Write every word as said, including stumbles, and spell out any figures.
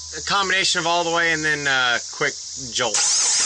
a combination of all the way and then uh, quick jolt.